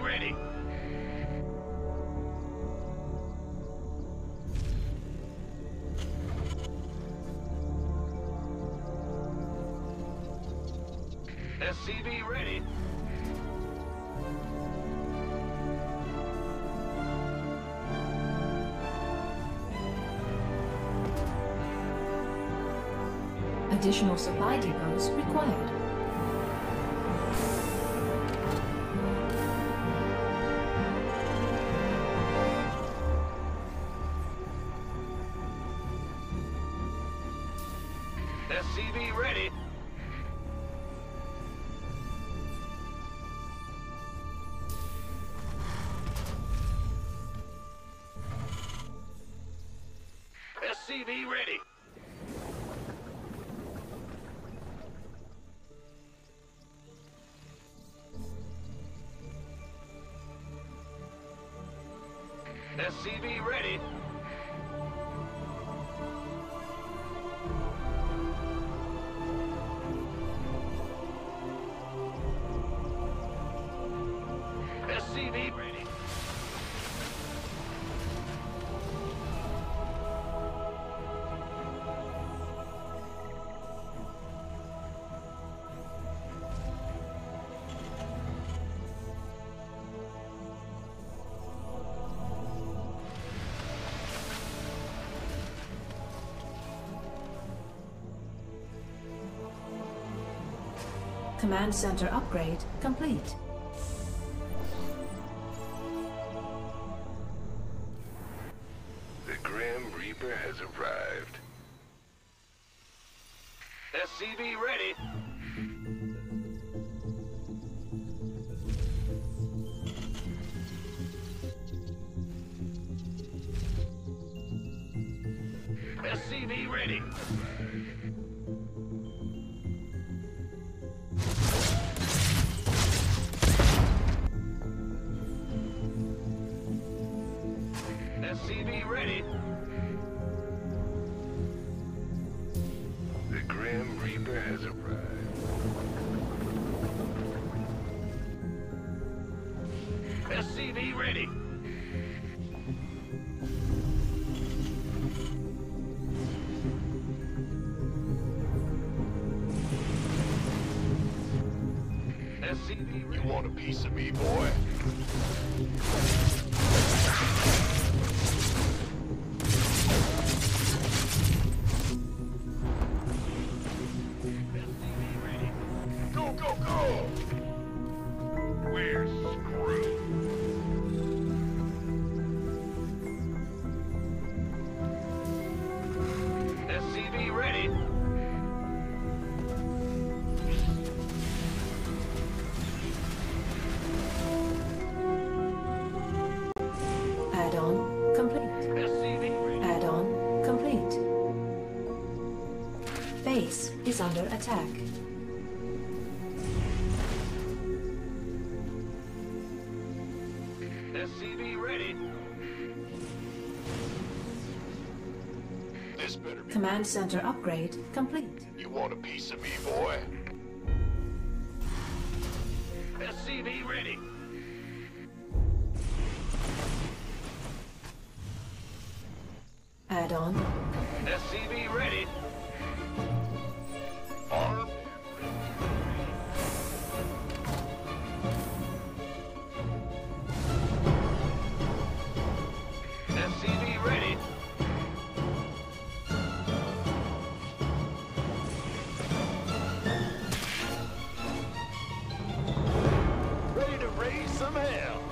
ready. SCV ready. Additional supply depots required. SCV ready. SCV ready. SCV ready. SCV ready. Command center upgrade complete. The Grim Reaper has arrived. SCV ready. SCV ready. SCV ready. The Grim Reaper has arrived. SCV ready. SCV ready. You want a piece of me, boy? SCV ready. Go, go, go! We're screwed. SCV ready. Add-on complete. SCV ready. Add-on complete. Base is under attack. SCV ready. This better be. Command center upgrade complete. You want a piece of me, boy? SCV ready. Add-on. SCV ready. Armed? SCV ready. Ready to raise some hell.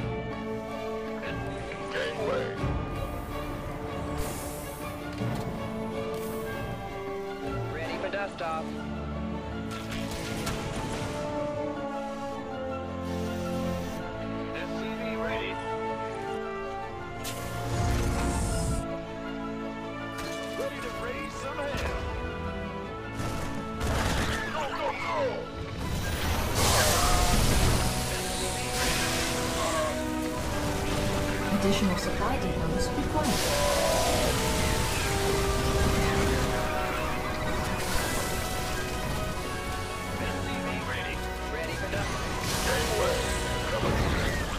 Gangway. Ready for dust-off. SCV ready. Ready to raise some hell. Go, go, go! Additional supply depots required. SCV ready. Ready for dust-off. Gangway.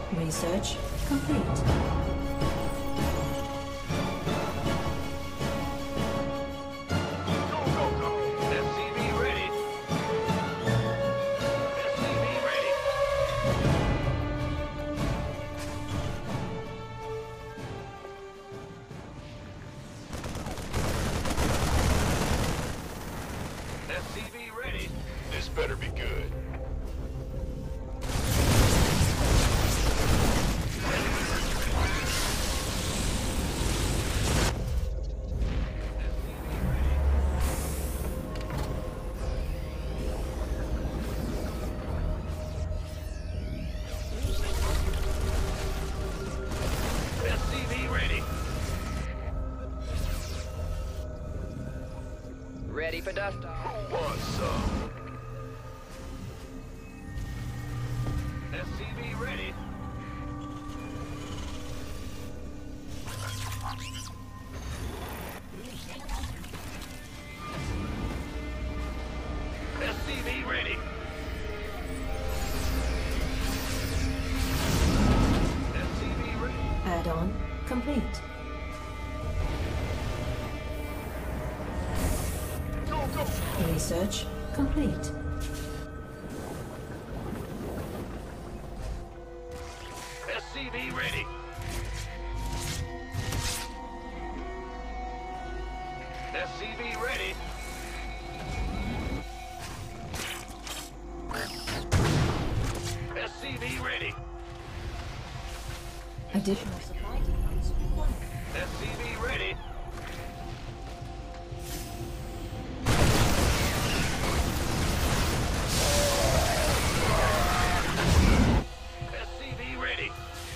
Research complete. Go, go, go. SCV ready. SCV ready. SCV ready. This better be good. SCV ready. Ready for dust off. Who wants some? SCV ready. SCV ready. SCV ready. Add-on complete. Go, go. Research complete. SCV ready. SCV ready. SCV ready. Additional supply depots required. SCV ready. SCV ready.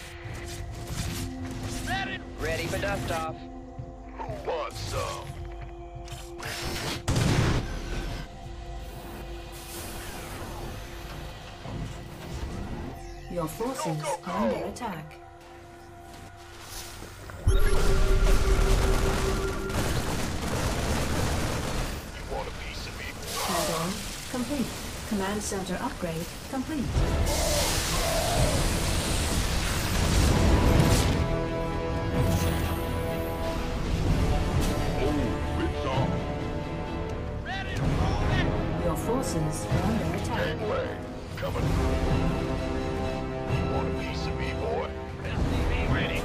Ready for dust off. Who wants some? Your forces are under attack. You want a piece of me? Add-on complete. Command center upgrade complete. Oh, it's on. Your forces are under attack. Gangway. Coming through. You want a piece of me, boy? SCV ready.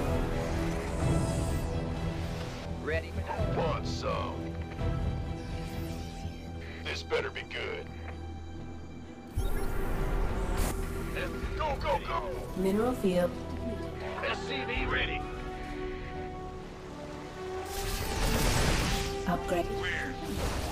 Ready for dust Who wants some? This better be good. Go, go, go. Mineral field SCV ready. upgrade. Where?